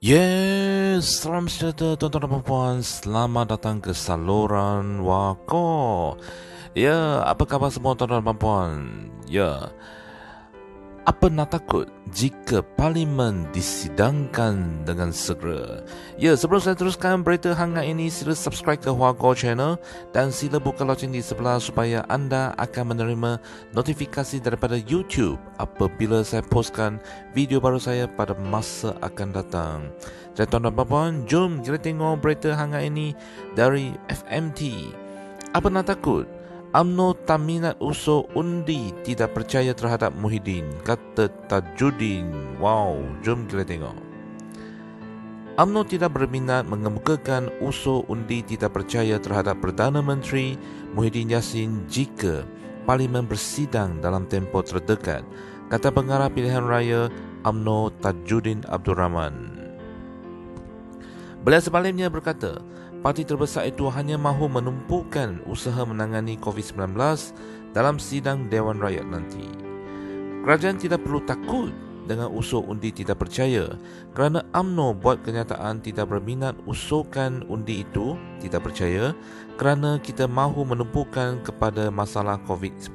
Yes, salam sejahtera tuan-tuan dan puan. Selamat datang ke saluran Wako. Ya, apa khabar semua tuan-tuan dan puan? Ya, apa nak takut jika parlimen disidangkan dengan segera? Ya, sebelum saya teruskan berita hangat ini, sila subscribe ke Wako channel dan sila buka loceng di sebelah supaya anda akan menerima notifikasi daripada YouTube apabila saya postkan video baru saya pada masa akan datang. Jadi tuan-tuan dan puan, jom kita tengok berita hangat ini dari FMT. Apa nak takut? UMNO tak minat usul undi tidak percaya terhadap Muhyiddin, kata Tajudin. Wow, jom kita tengok. UMNO tidak berminat mengemukakan usul undi tidak percaya terhadap Perdana Menteri Muhyiddin Yassin jika Parlimen bersidang dalam tempoh terdekat, kata pengarah pilihan raya UMNO Tajudin Abdul Rahman. Beliau sebaliknya berkata, parti terbesar itu hanya mahu menumpukan usaha menangani COVID-19 dalam sidang Dewan Rakyat nanti. Kerajaan tidak perlu takut dengan usul undi tidak percaya kerana UMNO buat kenyataan tidak berminat usulkan undi itu tidak percaya kerana kita mahu menumpukan kepada masalah COVID-19.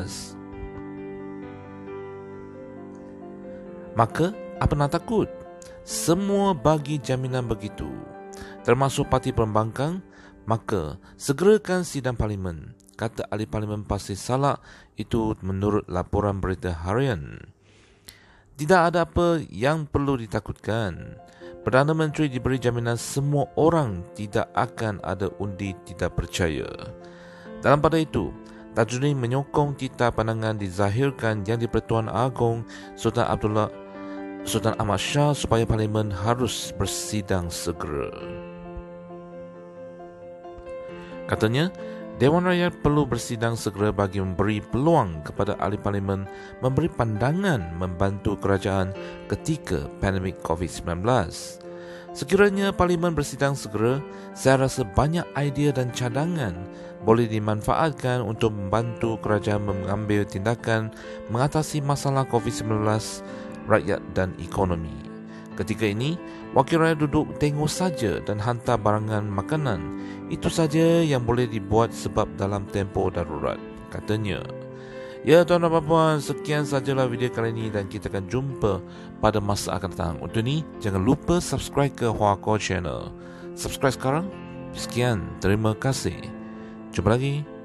Maka, apa nak takut? Semua bagi jaminan begitu, termasuk parti pembangkang. Maka segerakan sidang parlimen, kata ahli parlimen Pasir Salak itu menurut laporan berita harian. Tidak ada apa yang perlu ditakutkan. Perdana Menteri diberi jaminan semua orang tidak akan ada undi tidak percaya. Dalam pada itu, Tajudin menyokong titah pandangan dizahirkan Yang di-Pertuan Agong Sultan Ahmad Shah supaya parlimen harus bersidang segera. Katanya, Dewan Rakyat perlu bersidang segera bagi memberi peluang kepada ahli parlimen memberi pandangan membantu kerajaan ketika pandemik COVID-19. Sekiranya parlimen bersidang segera, saya rasa banyak idea dan cadangan boleh dimanfaatkan untuk membantu kerajaan mengambil tindakan mengatasi masalah COVID-19 rakyat dan ekonomi. Ketika ini, wakil rakyat duduk tengok saja dan hantar barangan makanan. Itu saja yang boleh dibuat sebab dalam tempoh darurat, katanya. Ya tuan-tuan dan puan, sekian sajalah video kali ini dan kita akan jumpa pada masa akan datang. Untuk ini, jangan lupa subscribe ke Wako channel. Subscribe sekarang. Sekian, terima kasih. Jumpa lagi.